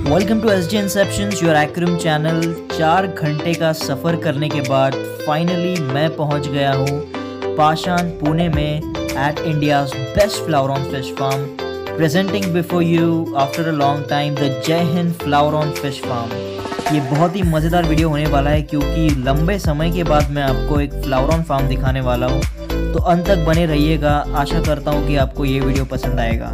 Welcome to SJ inceptions your acrom channel. 4 घंटे का सफ़र करने के बाद फाइनली मैं पहुंच गया हूं पाषाण पुणे में at India's best flowerhorn fish farm. Presenting before you after a long time the Jai Hind flowerhorn fish farm. ये बहुत ही मज़ेदार वीडियो होने वाला है क्योंकि लंबे समय के बाद मैं आपको एक फ्लावर ऑन फार्म दिखाने वाला हूँ, तो अंत तक बने रहिएगा। आशा करता हूँ कि आपको ये वीडियो पसंद आएगा।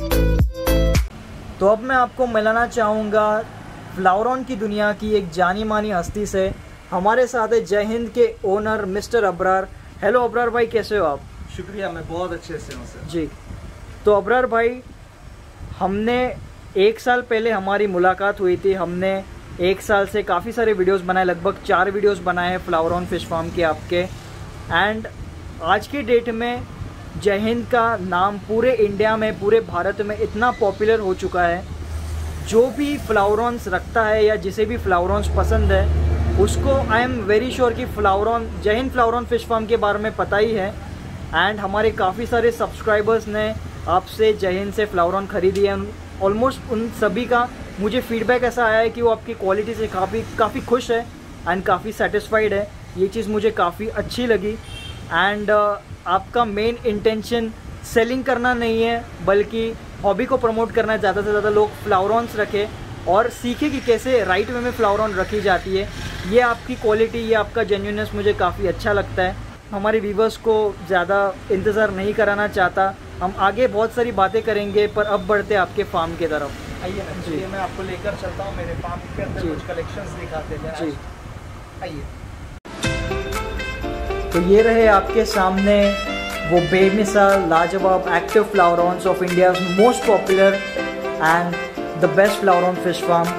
तो अब मैं आपको मिलाना चाहूँगा फ्लावर ऑन की दुनिया की एक जानी मानी हस्ती से। हमारे साथ है जय हिंद के owner mister Abrar. Hello Abrar भाई, कैसे हो आप? शुक्रिया, मैं बहुत अच्छे से हूँ सर जी। तो अबरार भाई, हमने 1 साल पहले हमारी मुलाकात हुई थी। हमने 1 साल से काफ़ी सारे वीडियोस बनाए, लगभग 4 वीडियोस बनाए हैं फ्लावर ऑन फिश फार्म के आपके। एंड आज की डेट में जय हिंद का नाम पूरे इंडिया में, पूरे भारत में इतना पॉपुलर हो चुका है। जो भी फ्लावरॉन्स रखता है या जिसे भी फ्लावरॉन्स पसंद है उसको आई एम वेरी श्योर कि Jai Hind flowerhorn fish farm के बारे में पता ही है। एंड हमारे काफ़ी सारे सब्सक्राइबर्स ने आपसे जय हिंद से फ्लावरॉन खरीदी है। ऑलमोस्ट उन सभी का मुझे फीडबैक ऐसा आया है कि वो आपकी क्वालिटी से काफ़ी खुश है एंड काफ़ी सेटिस्फाइड है। ये चीज़ मुझे काफ़ी अच्छी लगी। एंड आपका मेन इंटेंशन सेलिंग करना नहीं है, बल्कि हॉबी को प्रमोट करना है। ज़्यादा से ज़्यादा लोग फ्लावरॉन्स रखें और सीखें कि कैसे राइट वे में फ्लावरॉन रखी जाती है। ये आपकी क्वालिटी, ये आपका जेन्युइननेस मुझे काफ़ी अच्छा लगता है। हमारे व्यूवर्स को ज़्यादा इंतज़ार नहीं कराना चाहता। हम आगे बहुत सारी बातें करेंगे, पर अब बढ़ते आपके फार्म की तरफ। आइए ना जी, मैं आपको लेकर चलता हूँ मेरे फार्म के अंदर, कुछ कलेक्शंस दिखाते हैं जी। आइए। तो ये रहे आपके सामने वो बेमिसाल लाजवाब active flowerhorns of India's most popular and the best flowerhorn fish farm.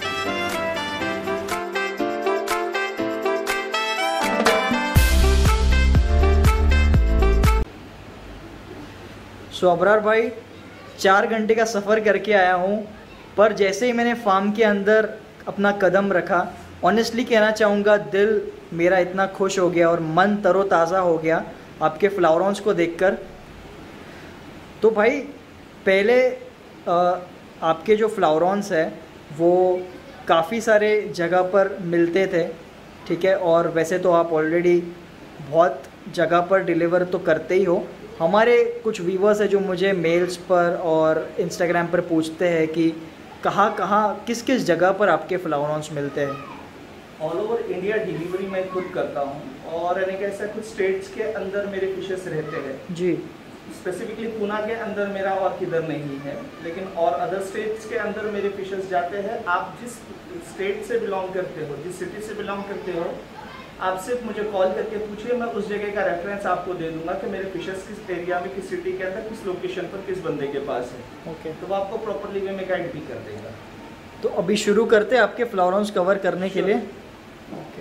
So Abrar भाई, 4 घंटे का सफ़र करके आया हूँ, पर जैसे ही मैंने फार्म के अंदर अपना कदम रखा, ऑनेस्टली कहना चाहूँगा दिल मेरा इतना खुश हो गया और मन तरोताज़ा हो गया आपके फ्लावरॉन्स को देखकर। तो भाई, पहले आपके जो फ्लावरॉन्स है वो काफ़ी सारे जगह पर मिलते थे, ठीक है, और वैसे तो आप ऑलरेडी बहुत जगह पर डिलीवर तो करते ही हो। हमारे कुछ व्यूवर्स हैं जो मुझे मेल्स पर और इंस्टाग्राम पर पूछते हैं कि कहाँ किस किस जगह पर आपके फ्लावरॉन्स मिलते हैं। ऑल ओवर इंडिया डिलीवरी मैं खुद करता हूँ और यानी कि ऐसा कुछ स्टेट्स के अंदर मेरे फिशेस रहते हैं जी। स्पेसिफिकली पूना के अंदर मेरा और किधर नहीं है, लेकिन और अदर स्टेट्स के अंदर मेरे फिशेस जाते हैं। आप जिस स्टेट से बिलोंग करते हो, जिस सिटी से बिलोंग करते हो, आप सिर्फ मुझे कॉल करके पूछिए, मैं उस जगह का रेफरेंस आपको दे दूंगा कि मेरे फिशेस किस एरिया में, किस सिटी के अंदर, किस लोकेशन पर, किस बंदे के पास है। ओके। तो वो आपको प्रॉपरली वे में गाइड भी कर देगा। तो अभी शुरू करते हैं आपके फ्लावरॉन्स कवर करने के लिए। ओके।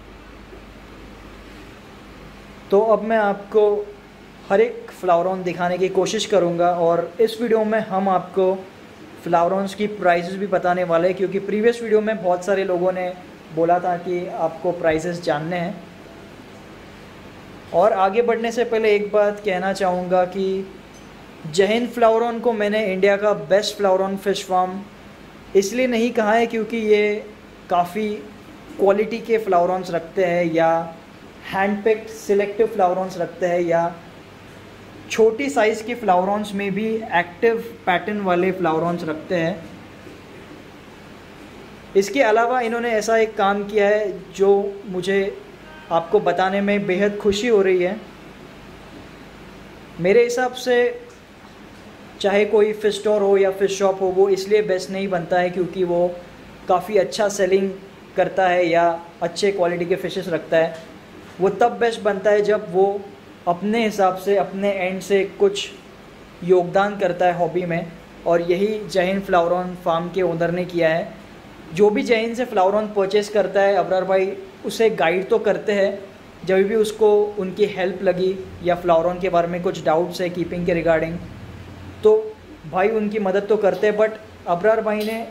तो अब मैं आपको हर एक फ्लावरॉन दिखाने की कोशिश करूंगा और इस वीडियो में हम आपको फ्लावरॉन्स की प्राइसेस भी बताने वाले हैं, क्योंकि प्रीवियस वीडियो में बहुत सारे लोगों ने बोला था कि आपको प्राइसेस जानने हैं। और आगे बढ़ने से पहले एक बात कहना चाहूँगा कि जय हिंद फ्लावर ऑन को मैंने इंडिया का best flowerhorn fish farm इसलिए नहीं कहा है क्योंकि ये काफ़ी क्वालिटी के फ्लावरॉन्स रखते हैं या हैंड पिक्ड सिलेक्टिव फ्लावरॉन्स रखते हैं या छोटी साइज़ के फ्लावरॉन्स में भी एक्टिव पैटर्न वाले फ्लावरॉन्स रखते हैं। इसके अलावा इन्होंने ऐसा एक काम किया है जो मुझे आपको बताने में बेहद खुशी हो रही है। मेरे हिसाब से चाहे कोई फ़िश स्टोर हो या फ़िश शॉप हो, वो इसलिए बेस्ट नहीं बनता है क्योंकि वो काफ़ी अच्छा सेलिंग करता है या अच्छे क्वालिटी के फ़िशेस रखता है। वो तब बेस्ट बनता है जब वो अपने हिसाब से, अपने एंड से कुछ योगदान करता है हॉबी में, और यही Jai Hind flowerhorn farm के ओनर ने किया है। जो भी जय हिंद से फ्लावर ऑन परचेस करता है, अबरार भाई उसे गाइड तो करते हैं जब भी उसको उनकी हेल्प लगी या फ्लावर ऑन के बारे में कुछ डाउट्स है कीपिंग के रिगार्डिंग, तो भाई उनकी मदद तो करते हैं। बट अबरार भाई ने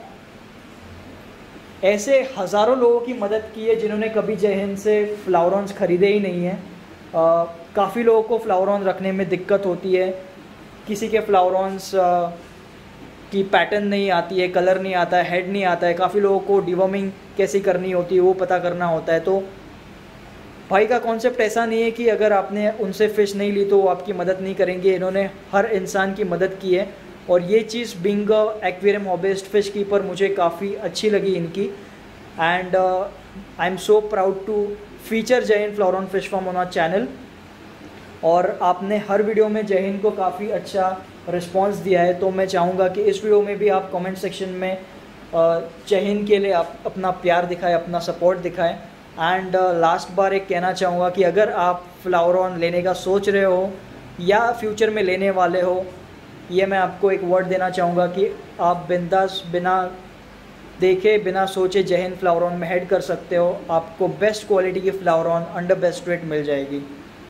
ऐसे हज़ारों लोगों की मदद की है जिन्होंने कभी जय हिंद से फ्लावरॉन्स ख़रीदे ही नहीं हैं। काफ़ी लोगों को फ्लावरॉन रखने में दिक्कत होती है। किसी के फ्लावरॉन्स कि पैटर्न नहीं आती है, कलर नहीं आता है, हेड नहीं आता है, काफ़ी लोगों को डिवॉर्मिंग कैसी करनी होती है वो पता करना होता है। तो भाई का कॉन्सेप्ट ऐसा नहीं है कि अगर आपने उनसे फ़िश नहीं ली तो वो आपकी मदद नहीं करेंगे। इन्होंने हर इंसान की मदद की है और ये चीज़ being aquarium hobbyist fish keeper मुझे काफ़ी अच्छी लगी इनकी। And I am so proud to feature Jai Hind flora fish farm on our channel. और आपने हर वीडियो में जय हिंद को काफ़ी अच्छा रिस्पांस दिया है, तो मैं चाहूँगा कि इस वीडियो में भी आप कमेंट सेक्शन में जय हिंद के लिए आप अपना प्यार दिखाएं, अपना सपोर्ट दिखाएं। एंड लास्ट बार एक कहना चाहूँगा कि अगर आप फ्लावरॉन लेने का सोच रहे हो या फ्यूचर में लेने वाले हो, ये मैं आपको एक वर्ड देना चाहूँगा कि आप बिंदास बिना देखे बिना सोचे जय हिंद फ्लावरॉन में हेड कर सकते हो। आपको बेस्ट क्वालिटी की फ्लावरॉन अंडर बेस्ट रेट मिल जाएगी।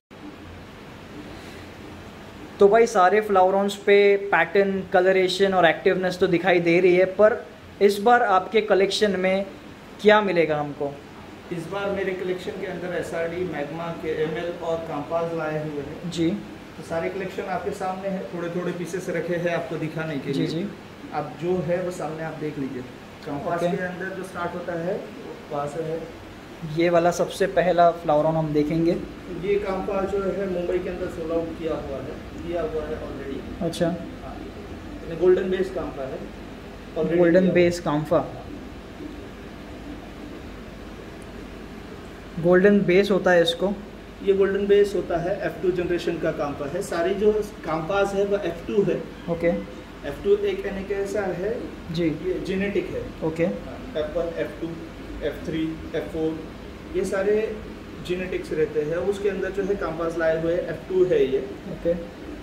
तो भाई सारे फ्लावरॉन्स पे पैटर्न, कलरेशन और एक्टिवनेस तो दिखाई दे रही है, पर इस बार आपके कलेक्शन में क्या मिलेगा हमको? इस बार मेरे कलेक्शन के अंदर SRD, मैग्मा के ML और काम्पास लाए हुए हैं जी। तो सारे कलेक्शन आपके सामने है, थोड़े थोड़े पीसेस रखे हैं आपको दिखाने के लिए। जी। आप जो है वो सामने आप देख लीजिए। काम्पास के अंदर जो स्टार्ट होता है वहाँ से है ये वाला सबसे पहला फ्लावरॉन हम देखेंगे। ये काम्पास जो है मुंबई के अंदर सोल आउट किया हुआ है ऑलरेडी। अच्छा, गोल्डन बेस काम्पा है। Golden base kamfa, golden base होता है इसको। ये गोल्डन बेस होता है, F2 जनरेशन का काम्पा है। सारी जो काम्पास है वो F2 है। ओके। F2 एक यानी कैसा है जी, ये जेनेटिक है। Okay. F1, F2, F3, F4 ये सारे जेनेटिक्स रहते हैं। उसके अंदर जो है काम्पास लाए हुए F2 है ये। ओके।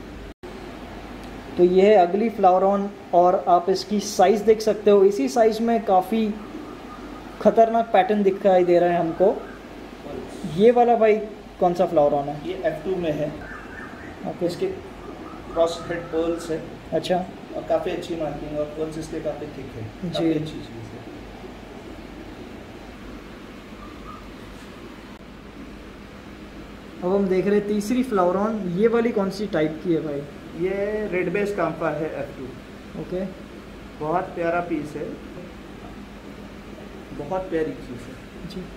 तो ये है अगली फ्लावरॉन और आप इसकी साइज़ देख सकते हो। इसी साइज़ में काफ़ी खतरनाक पैटर्न दिखाई दे रहा है हमको। ये वाला भाई कौन सा फ्लावरॉन है? ये F2 में है। ओके। इसके क्रॉस हेड पर्ल्स है। अच्छा। और काफ़ी अच्छी मार्किंग और पर्ल्स इसके काफ़ी थिक है। काफ़ी अच्छी चीज़ है। अब हम देख रहे हैं तीसरी फ्लावरॉन। ये वाली कौन सी टाइप की है भाई? ये रेड बेस काम्पा है F2। ओके। बहुत प्यारा पीस है, बहुत प्यारी चीज़ है जी।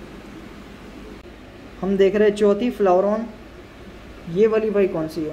हम देख रहे हैं चौथी फ्लावरॉन। ये वाली भाई कौन सी है?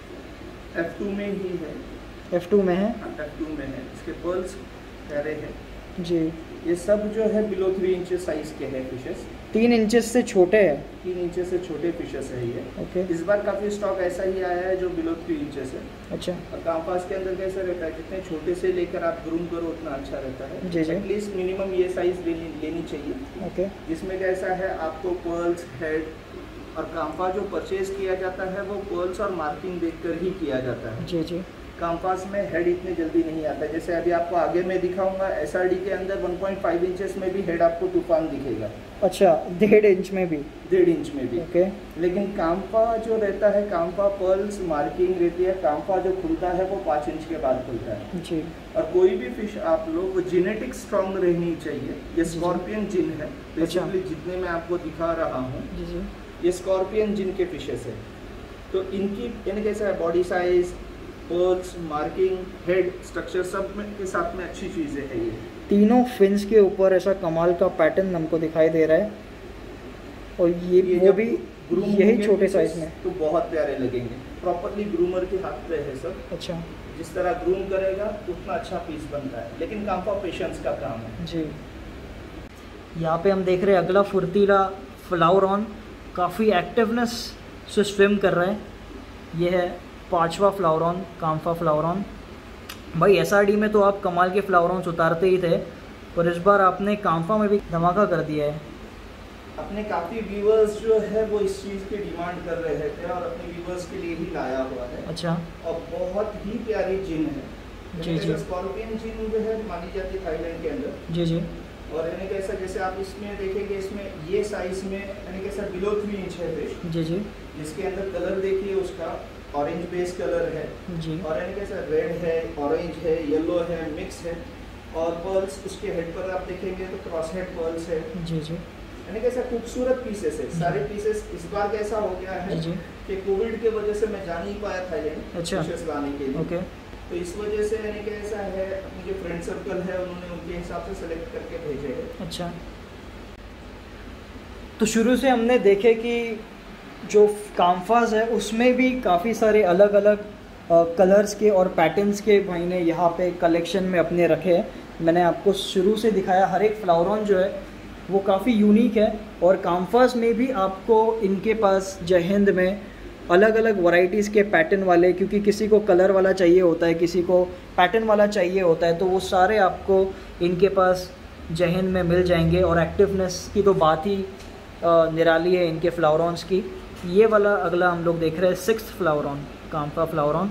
F2 में ही है। F2 में है। F2 में है। इसके पर्ल्स प्यारे हैं जी। ये सब जो है बिलो 3 इंच साइज के हैं फिशेस। 3 इंचेस से छोटे है। 3 इंचेस से छोटे फिशेस है ये। ओके। इस बार काफ़ी स्टॉक ऐसा ही आया है जो बिलो 3 इंचेस है। अच्छा। और काम्पास के अंदर कैसा रहता है, जितने छोटे से लेकर आप ग्रूम करो उतना अच्छा रहता है। जी जी। एटलीस्ट मिनिमम ये साइज लेनी चाहिए। ओके। जिसमें कैसा है आपको पर्ल्स, हेड और काम्पा जो परचेज किया जाता है वो पर्ल्स और मार्किंग देखकर ही किया जाता है। जी जी। काम्पास में हेड इतने जल्दी नहीं आता। जैसे अभी आपको आगे मैं दिखाऊंगा SRD के अंदर 1.5 इंचेस में भी हेड आपको तूफान दिखेगा। अच्छा, 1.5 इंच में भी? 1.5 इंच में भी। ओके। लेकिन काम्पा जो रहता है, काम्पा पर्ल्स मार्किंग रहती है। काम्पा जो खुलता है वो 5 इंच के बाद खुलता है जी। और कोई भी फिश आप लोग जेनेटिक स्ट्रॉन्ग रहनी चाहिए। ये स्कॉर्पियन जिन है बेसिकली, जितने मैं आपको दिखा रहा हूँ जी जी। ये स्कॉर्पियन जिन के फिशेस है। तो इनकी यानी कैसा है, body size, pearls, marking, head structure सब में के साथ में अच्छी चीज़ें है। ये तीनों फिन्स के ऊपर ऐसा कमाल का पैटर्न हमको दिखाई दे रहा है और ये वो भी यही छोटे साइज में तो बहुत प्यारे लगेंगे। प्रॉपरली ग्रूमर के हाथ पे है सब। अच्छा। जिस तरह ग्रूम करेगा उतना अच्छा पीस बनता है। लेकिन काम्पा पेशेंस का काम है जी। यहाँ पे हम देख रहे हैं अगला फुर्तीला फ्लावरॉन, काफ़ी एक्टिवनेस से स्विम कर रहा है। ये है 5वां फ्लावरॉन, काम्फा फ्लावरॉन। भाई SRD में तो आप कमाल के फ्लावरॉन्स उतारते ही थे, पर इस बार आपने काम्फा में भी धमाका कर दिया है। अपने काफ़ी व्यूअर्स जो है वो इस चीज़ की डिमांड कर रहे थे और अपने व्यूअर्स के लिए ही लाया हुआ है। अच्छा। और बहुत ही प्यारी जिन है। जी जी। स्कॉर्पियन जिन जो है मानी जाती है थाईलैंड के अंदर। जी जी। और यानी कैसा, जैसे आप इसमें देखेंगे, इसमें ये साइज में यानी कैसा बिलो 3 इंच है फिश। जी जी। जिसके अंदर कलर देखिए उसका ऑरेंज बेस कलर है जी। और यानी कैसा रेड है, ऑरेंज है, येलो है, मिक्स है। और पर्ल्स उसके हेड पर आप देखेंगे तो क्रॉस हेड पर्ल्स है। जी जी। यानी कैसा खूबसूरत पीसेस है सारे पीसेस। इस बार कैसा हो गया है जी जी। कि कोविड के वजह से मैं जा नहीं पाया थाईलैंड अच्छा। फिशेस लाने के लिए। ओके। तो इस वजह से यानी कि ऐसा है, अपने जो फ्रेंड सर्कल है उन्होंने उनके हिसाब से सेलेक्ट करके भेजे हैं। अच्छा, तो शुरू से हमने देखे कि जो काम्फाज है उसमें भी काफ़ी सारे अलग अलग कलर्स के और पैटर्न्स के भाई ने यहाँ पे कलेक्शन में अपने रखे हैं। मैंने आपको शुरू से दिखाया, हर एक फ्लावरॉन जो है वो काफ़ी यूनिक है। और काम्फाज में भी आपको इनके पास जय हिंद में अलग अलग वैरायटीज़ के पैटर्न वाले, क्योंकि किसी को कलर वाला चाहिए होता है, किसी को पैटर्न वाला चाहिए होता है, तो वो सारे आपको इनके पास जय हिंद में मिल जाएंगे। और एक्टिवनेस की तो बात ही निराली है इनके फ्लावरॉन्स की। ये वाला अगला हम लोग देख रहे हैं 6th फ्लावरॉन, काम्फा फ्लावरॉन।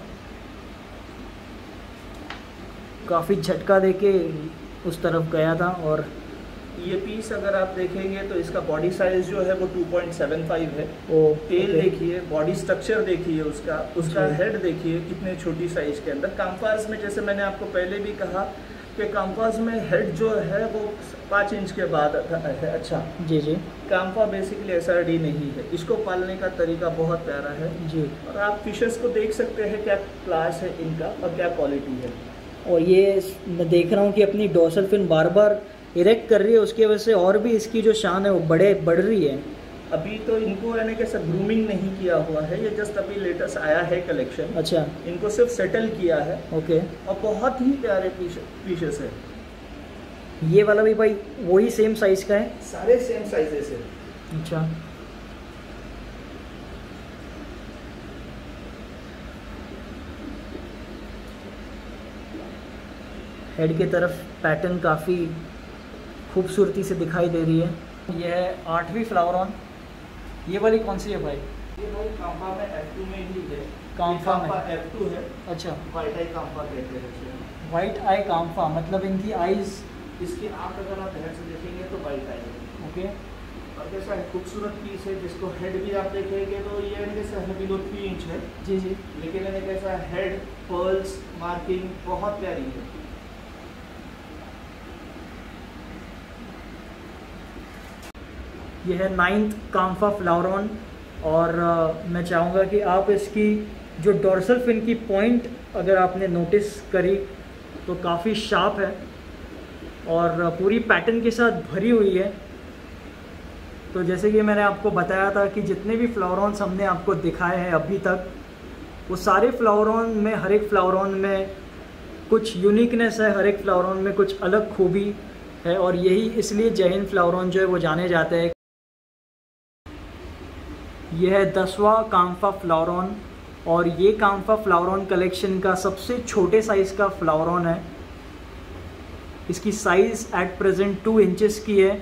काफ़ी झटका देके उस तरफ गया था। और ये पीस अगर आप देखेंगे तो इसका बॉडी साइज जो है वो 2.75 है। टेल देखिए, बॉडी स्ट्रक्चर देखिए, उसका हेड देखिए कितने छोटी साइज के अंदर। काम्फाज में जैसे मैंने आपको पहले भी कहा कि काम्फाज में हेड जो है वो 5 इंच के बाद है। अच्छा जी जी, काम्फा बेसिकली SRD नहीं है, इसको पालने का तरीका बहुत प्यारा है जी। और आप फिशेस को देख सकते हैं क्या क्लास है इनका और क्या क्वालिटी है। और ये मैं देख रहा हूँ कि अपनी डोर्सल फिन बार बार इरेक्ट कर रही है, उसकी वजह से और भी इसकी जो शान है वो बढ़ रही है। अभी तो इनको यानी कि सब ग्रूमिंग नहीं किया हुआ है, ये जस्ट अभी लेटेस्ट आया है कलेक्शन। अच्छा, इनको सिर्फ सेटल किया है। ओके। और बहुत ही प्यारे पीसेस है। ये वाला भी भाई वही सेम साइज का है? सारे सेम साइजेस है। अच्छा, हेड की तरफ पैटर्न काफ़ी खूबसूरती से दिखाई दे रही है। यह है 8वीं फ्लावरॉन। ये वाली कौन सी है भाई? ये भाई काम्फा में F2 में ही है। काम्फा में F2 है। अच्छा, व्हाइट आई काम्फा कहते हैं इसे। वाइट आई काम्फा मतलब इनकी आईज, इसकी आँख अगर आप ध्यान से देखेंगे तो व्हाइट आई है। ओके। और कैसा है, खूबसूरत पीस है, जिसको हेड भी आप देखेंगे तो ये यानी कैसा है, बिलो 3 इंच है। जी जी, लेकिन यानी कैसा हेड, पर्ल्स, मार्किंग बहुत प्यारी है। यह है 9th काम्फा फ्लावरॉन। और मैं चाहूँगा कि आप इसकी जो डोर्सल फिन की पॉइंट अगर आपने नोटिस करी तो काफ़ी शार्प है और पूरी पैटर्न के साथ भरी हुई है। तो जैसे कि मैंने आपको बताया था कि जितने भी फ्लावरॉन्स हमने आपको दिखाए हैं अभी तक, वो सारे फ्लावरॉन में, हर एक फ्लावरॉन में कुछ यूनिकनेस है, हर एक फ्लावरॉन में कुछ अलग खूबी है। और यही इसलिए जय हिंद फ्लावरॉन जो है वो जाने जाते हैं। यह है 10वां काम्फा फ्लावरॉन और ये काम्फा फ्लावरॉन कलेक्शन का सबसे छोटे साइज़ का फ्लावरॉन है। इसकी साइज़ एट प्रेजेंट 2 इंचेस की है।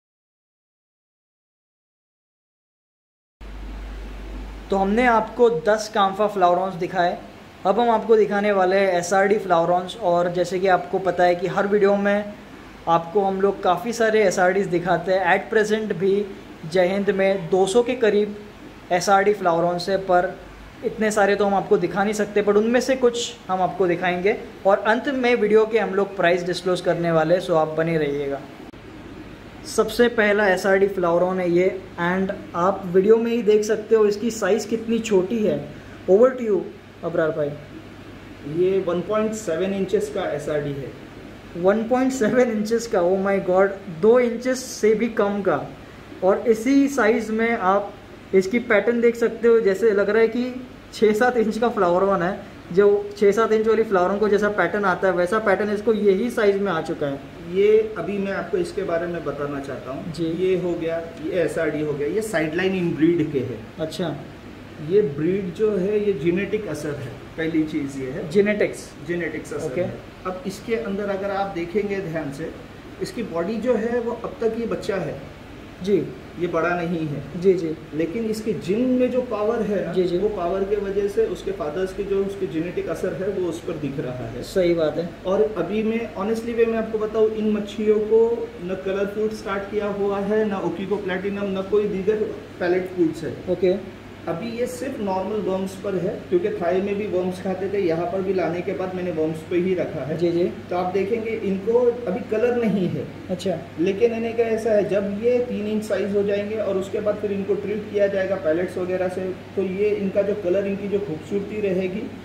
तो हमने आपको 10 काम्फा फ्लावरॉन्स दिखाए। अब हम आपको दिखाने वाले हैं SRD फ्लावरॉन्स। और जैसे कि आपको पता है कि हर वीडियो में आपको हम लोग काफ़ी सारे SRDs दिखाते हैं। एट प्रेजेंट भी जय हिंद में 200 के करीब SRD फ्लावरॉन्स है, पर इतने सारे तो हम आपको दिखा नहीं सकते, पर उनमें से कुछ हम आपको दिखाएंगे। और अंत में वीडियो के हम लोग प्राइस डिस्क्लोज करने वाले हैं, सो आप बने रहिएगा। सबसे पहला SRD फ्लावरॉन है ये, एंड आप वीडियो में ही देख सकते हो इसकी साइज़ कितनी छोटी है। ओवर टू यू अबरार भाई। ये 1.7 इंचेस का SRD है। 1.7 इंचेस का, ओ माय गॉड, 2 इंचेस से भी कम का। और इसी साइज़ में आप इसकी पैटर्न देख सकते हो, जैसे लग रहा है कि 6-7 इंच का फ्लावरॉन है। जो 6-7 इंच वाली फ्लावरॉन को जैसा पैटर्न आता है वैसा पैटर्न इसको यही साइज़ में आ चुका है। ये अभी मैं आपको इसके बारे में बताना चाहता हूँ जी। ये हो गया, ये SRD हो गया, ये साइडलाइन इन ब्रीड के है। अच्छा, ये ब्रीड जो है ये जेनेटिक असर है, पहली चीज़ ये है जेनेटिक्स असर है। अब इसके अंदर अगर आप देखेंगे ध्यान से, इसकी बॉडी जो है वो अब तक ये बच्चा है जी, ये बड़ा नहीं है जी जी, लेकिन इसके जिन में जो पावर है ना, जी जी, वो पावर के वजह से उसके फादर्स की जो उसके जेनेटिक असर है वो उस पर दिख रहा है। सही बात है। और अभी मैं ऑनेस्टली वे मैं आपको बताऊँ, इन मच्छियों को न कलर फूड स्टार्ट किया हुआ है, न ओकीको प्लैटिनम, न कोई दीगर पैलेट फूड्स है। ओके। अभी ये सिर्फ नॉर्मल वर्म्स पर है, क्योंकि थाई में भी वर्म्स खाते थे, यहाँ पर भी लाने के बाद मैंने वर्म्स पे ही रखा है। जी जी। तो आप देखेंगे इनको अभी कलर नहीं है। अच्छा। लेकिन इन्हें का ऐसा है, जब ये 3 इंच साइज हो जाएंगे और उसके बाद फिर इनको ट्रीट किया जाएगा पैलेट्स वगैरह से, तो ये इनका जो कलर, इनकी जो खूबसूरती रहेगी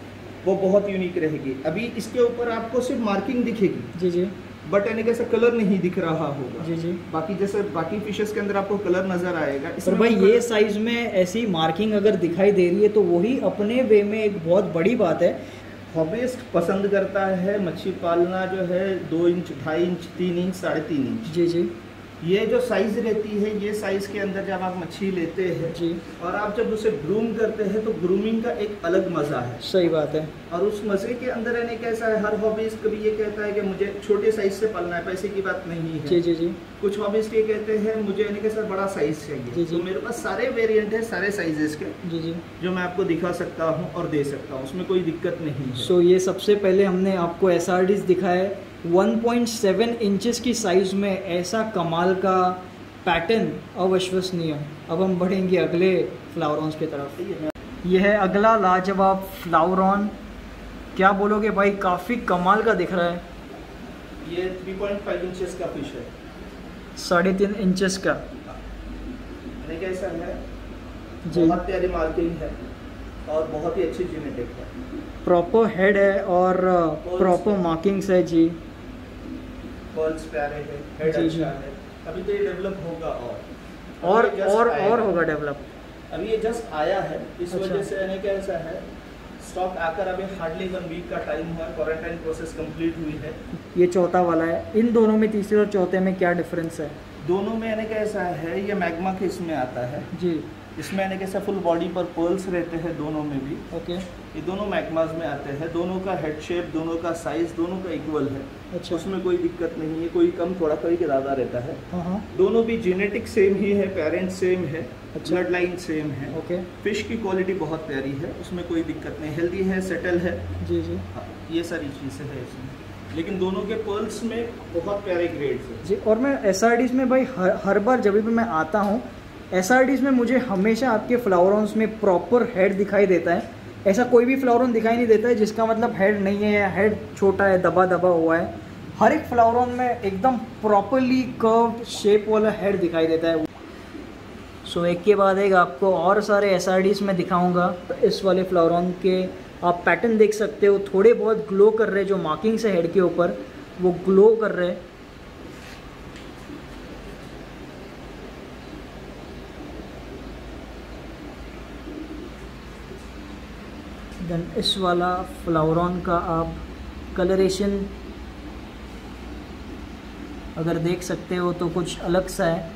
वो बहुत यूनिक रहेगी। अभी इसके ऊपर आपको सिर्फ मार्किंग दिखेगी जी जी, बट यानी कैसा कलर नहीं दिख रहा होगा। जी जी। बाकी जैसे बाकी फिशेस के अंदर आपको कलर नजर आएगा। पर भाई ये साइज में ऐसी मार्किंग अगर दिखाई दे रही है तो वही अपने वे में एक बहुत बड़ी बात है। हॉबिस्ट पसंद करता है मच्छी पालना जो है 2 इंच, 2.5 इंच, 3 इंच, 3.5 इंच। जी जी। ये जो साइज़ रहती है, ये साइज़ के अंदर जब आप मच्छी लेते हैं जी, और आप जब उसे ग्रूम करते हैं तो ग्रूमिंग का एक अलग मज़ा है। सही बात है। और उस मज़े के अंदर रहने कैसा है, हर हॉबीस्ट कभी ये कहता है कि मुझे छोटे साइज़ से पालना है, पैसे की बात नहीं है। जी जी जी। कुछ हॉबीस्ट ये कहते हैं मुझे यानी कैसा बड़ा साइज़ चाहिए। जी जी। तो मेरे पास सारे वेरिएंट है, सारे साइजेस के, जी जी, जो मैं आपको दिखा सकता हूँ और दे सकता हूँ, उसमें कोई दिक्कत नहीं है। सो ये सबसे पहले हमने आपको SRDs दिखाए 1.7 इंचेस की साइज़ में, ऐसा कमाल का पैटर्न, अविश्वसनीय। अब हम बढ़ेंगे अगले फ्लावरॉन्स की तरफ। यह है अगला लाजवाब फ्लावरॉन। क्या बोलोगे भाई, काफ़ी कमाल का दिख रहा है। ये 3.5 इंचेस का फिश है, 3.5 इंचेस का। यानी कैसा है जी, बहुत प्यारी मार्किंग है और बहुत ही अच्छी जेनेटिक है। प्रॉपर हेड है और प्रॉपर मार्किंग्स है जी। पर्ल्स प्यारे हैं, हेड जी, जी। अच्छा है। अभी तो ये डेवलप होगा और होगा डेवलप। अभी ये जस्ट आया है, इस अच्छा। वजह से यानी कैसा है, स्टॉक आकर अभी हार्डली 1 वीक का टाइम हुआ, क्वारंटाइन प्रोसेस कंप्लीट हुई है। ये चौथा वाला है। इन दोनों में, तीसरे और चौथे में क्या डिफरेंस है? दोनों में यानी कैसा है, ये मैग्मा के इसमें आता है। जी, इसमें यानी कैसा फुल बॉडी पर पर्ल्स रहते हैं दोनों में भी। ओके। ये दोनों मैग्मास में आते हैं, दोनों का हेड शेप, दोनों का साइज, दोनों का इक्वल है। अच्छा। उसमें कोई दिक्कत नहीं है, कोई कम थोड़ा कोई ज़्यादा रहता है। हाँ हाँ, दोनों भी जेनेटिक सेम ही है, पेरेंट सेम है, अच्छा। ब्लड लाइन सेम है। ओके। फिश की क्वालिटी बहुत प्यारी है, उसमें कोई दिक्कत नहीं, हेल्दी है, सेटल है। जी जी हाँ, ये सारी चीज़ें हैं इसमें, लेकिन दोनों के पर्ल्स में बहुत प्यारे ग्रेड्स हैं। जी। और मैं SRDs में भाई हर बार जब भी मैं आता हूँ, SRDs में मुझे हमेशा आपके फ्लावरॉन्स में प्रॉपर हेड दिखाई देता है। ऐसा कोई भी फ्लावरॉन दिखाई नहीं देता है जिसका मतलब हेड नहीं है या हेड छोटा है, दबा दबा हुआ है। हर एक फ्लावरॉन में एकदम प्रॉपरली कर्व्ड शेप वाला हेड दिखाई देता है। सो एक के बाद एक आपको और सारे SRDs में दिखाऊंगा। इस वाले फ्लावरॉन के आप पैटर्न देख सकते हो, थोड़े बहुत ग्लो कर रहे हैं, जो मार्किंग्स है हेड के ऊपर वो ग्लो कर रहे हैं। देन इस वाला फ्लावरॉन का आप कलरेशन अगर देख सकते हो तो कुछ अलग सा है।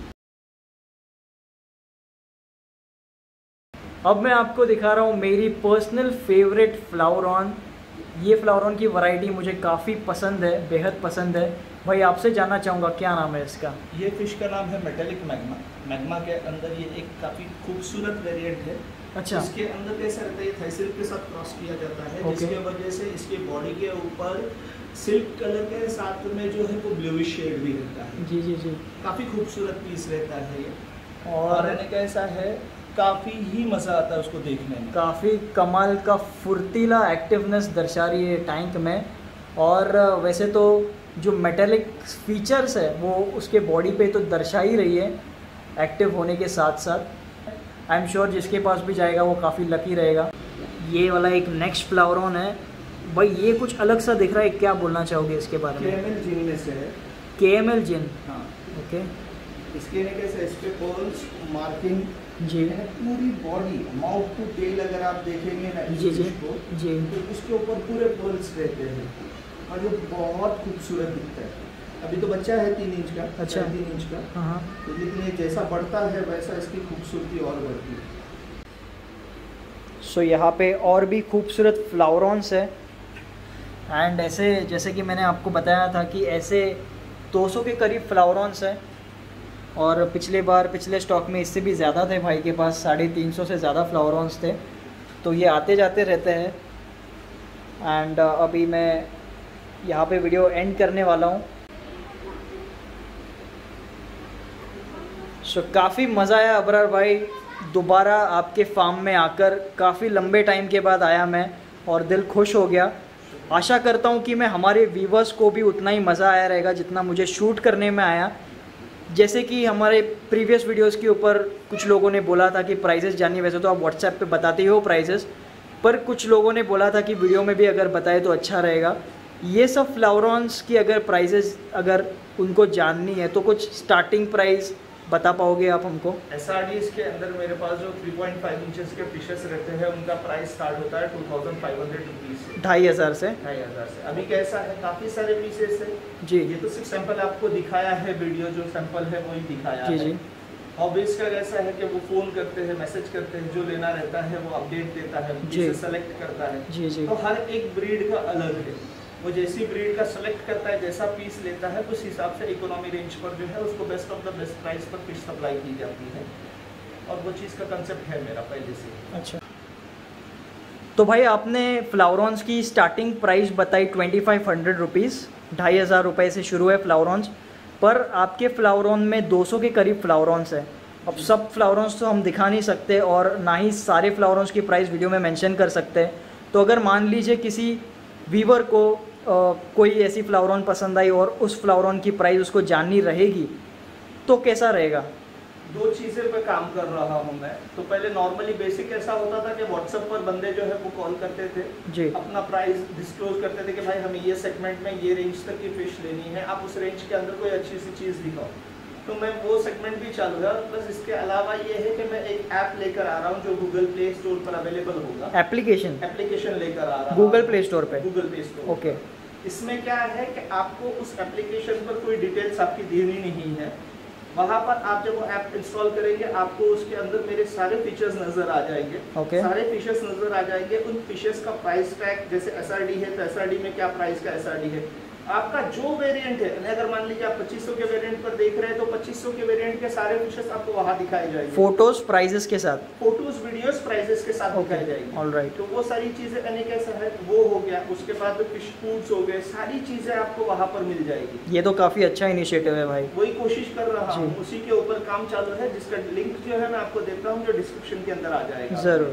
अब मैं आपको दिखा रहा हूँ मेरी पर्सनल फेवरेट फ्लावरॉन। ये फ्लावरॉन की वैरायटी मुझे काफ़ी पसंद है, बेहद पसंद है। भाई आपसे जानना चाहूँगा क्या नाम है इसका? ये फिश का नाम है मेटेलिक मैग्मा। मैग्मा के अंदर ये एक काफ़ी खूबसूरत वेरिएंट है। अच्छा। इसके अंदर कैसा रहता है, ये थाई सिल्क के साथ क्रॉस किया जाता है, Okay. जिसके वजह से इसके बॉडी के ऊपर सिल्क कलर के साथ में जो है वो ब्लूइश शेड भी रहता है। जी जी जी। काफ़ी खूबसूरत पीस रहता है ये, और और रहने कैसा है, काफ़ी ही मज़ा आता है उसको देखने में। काफ़ी कमाल का फुर्तीला एक्टिवनेस दर्शा रही है टैंक में। और वैसे तो जो मेटेलिक फीचर्स है वो उसके बॉडी पे तो दर्शा ही रही है एक्टिव होने के साथ साथ। आई एम श्योर जिसके पास भी जाएगा वो काफ़ी लकी रहेगा। ये वाला एक नेक्स्ट फ्लावरॉन है भाई, ये कुछ अलग सा दिख रहा है, क्या बोलना चाहोगे इसके बारे में? KML जिन में से है। KML जिन, हाँ, ओके। इसके ने कैसे, इस पे पर्ल्स मार्किंग जी पूरी बॉडी माउथ टू टेल अगर आप देखेंगे ना इस जी जी फिश को, जी। तो इसके ऊपर पूरे पर्ल्स रहते हैं और जो बहुत खूबसूरत दिखता है। अभी तो बच्चा है 3 इंच का, अच्छा। 3 इंच का, हाँ हाँ। तो लेकिन ये जैसा बढ़ता है वैसा इसकी खूबसूरती और बढ़ती है। सो यहाँ पे और भी खूबसूरत फ्लावरॉन्स है। एंड ऐसे जैसे कि मैंने आपको बताया था कि ऐसे 200 के करीब फ्लावरॉन्स हैं। और पिछले स्टॉक में इससे भी ज़्यादा थे भाई के पास, 350 से ज़्यादा फ्लावरॉन्स थे। तो ये आते जाते रहते हैं। एंड अभी मैं यहाँ पे वीडियो एंड करने वाला हूँ। सो काफ़ी मज़ा आया अबरार भाई, दोबारा आपके फार्म में आकर। काफ़ी लंबे टाइम के बाद आया मैं और दिल खुश हो गया। आशा करता हूँ कि मैं हमारे व्यूवर्स को भी उतना ही मज़ा आया रहेगा जितना मुझे शूट करने में आया। जैसे कि हमारे प्रीवियस वीडियोस के ऊपर कुछ लोगों ने बोला था कि प्राइसेस जाननी, वैसे तो आप व्हाट्सएप पे बताते ही हो प्राइसेस, पर कुछ लोगों ने बोला था कि वीडियो में भी अगर बताए तो अच्छा रहेगा। ये सब फ्लावरॉन्स की अगर प्राइजेस अगर उनको जाननी है तो कुछ स्टार्टिंग प्राइस बता पाओगे आप हमको? SRDs के अंदर मेरे पास जो 3.5 इंचेस के फिशेस रहते हैं उनका प्राइस स्टार्ट होता है 2500 रुपीज़ से, 2500 से। 2500 से। अभी कैसा है, काफ़ी सारे पीसेस है जी। ये तो सिर्फ सैंपल आपको दिखाया है, वीडियो जो सैंपल है वही दिखाया जी है। जी। हॉबीज का कैसा है कि वो फ़ोन करते हैं, मैसेज करते हैं, जो लेना रहता है वो अपडेट देता है, जिसे सेलेक्ट करता है। जी जी। तो हर एक ब्रीड का अलग है, वो जैसी ब्रीड का सेलेक्ट करता है, जैसा पीस लेता है, उस हिसाब से इकोनॉमी रेंज पर जो है उसको best of the best price पर फिश सप्लाई की जाती है, और वो चीज़ का कंसेप्ट है मेरा पहले से। अच्छा, तो भाई आपने फ्लावरॉन्स की स्टार्टिंग प्राइस बताई 2500 रुपीज़, 2500 रुपये से शुरू है फ्लावरॉन्स। पर आपके फ्लावरॉन में 200 के करीब फ्लावरॉन्स है। अब सब फ्लावरॉन्स तो हम दिखा नहीं सकते और ना ही सारे फ्लावरॉन्स की प्राइस वीडियो में मेंशन कर सकते हैं। तो अगर मान लीजिए किसी व्यूवर को कोई ऐसी फ्लावरॉन पसंद आई और उस फ्लावरॉन की प्राइस उसको जाननी रहेगी तो कैसा रहेगा? दो चीज़ें पे काम कर रहा हूँ मैं। तो पहले नॉर्मली बेसिक ऐसा होता था कि व्हाट्सएप पर बंदे जो है वो कॉल करते थे जी, अपना प्राइस डिस्क्लोज करते थे कि भाई हमें ये सेगमेंट में ये रेंज तक की फिश लेनी है, आप उस रेंज के अंदर कोई अच्छी सी चीज़ दिखाओ। तो मैं वो सेगमेंट भी चालू है। प्लस इसके अलावा ये है कि मैं एक ऐप लेकर आ रहा हूँ जो गूगल प्ले स्टोर पर अवेलेबल होगा। एप्लीकेशन लेकर आ रहा हूँ गूगल प्ले स्टोर पे? Google Play Store. ओके। इसमें क्या है कि आपको उस एप्लीकेशन पर कोई डिटेल्स आपकी देनी नहीं है। वहाँ पर आप जब वो ऐप इंस्टॉल करेंगे आपको उसके अंदर मेरे सारे फीचर्स नजर आ जाएंगे। okay. सारे फीचर्स नजर आ जाएंगे। उन फीचर्स का प्राइस टैग, जैसे SRD है तो SRD में क्या प्राइस का SRD है, आपका जो वेरिएंट है, अगर मान लीजिए आप 2500 के वेरिएंट पर देख रहे हैं तो 2500 के वेरिएंट के सारे फीचर्स आपको वहाँ दिखाए जाएंगे, फोटोज प्राइजेस के साथ, फोटोज वीडियोस प्राइजेस के साथ दिखाई जाएंगे। ऑलराइट। तो वो सारी चीजें यानी कैसा है वो हो गया। उसके बाद फिश फूड्स हो गए, सारी चीजें आपको वहाँ पर मिल जाएगी। ये तो काफ़ी अच्छा इनिशिएटिव है भाई। वही कोशिश कर रहा हूँ, उसी के ऊपर काम चालू है, जिसका लिंक जो है मैं आपको देता हूँ जो डिस्क्रिप्शन के अंदर आ जाएगा। जरूर।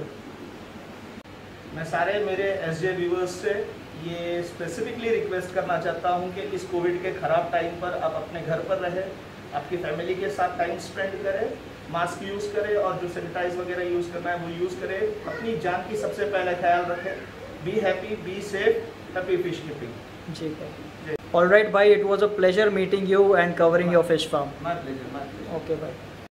मैं सारे मेरे SJ व्यूवर्स से ये स्पेसिफिकली रिक्वेस्ट करना चाहता हूँ कि इस कोविड के ख़राब टाइम पर आप अपने घर पर रहें, आपकी फैमिली के साथ टाइम स्पेंड करें, मास्क यूज़ करें और जो सैनिटाइज वगैरह यूज़ करना है वो यूज़ करें। अपनी जान की सबसे पहले ख्याल रखें। Be happy, be safe, happy fish keeping. जी है। ऑलराइट भाई, it was a pleasure meeting you and covering your fish farm. My pleasure. Okay भाई।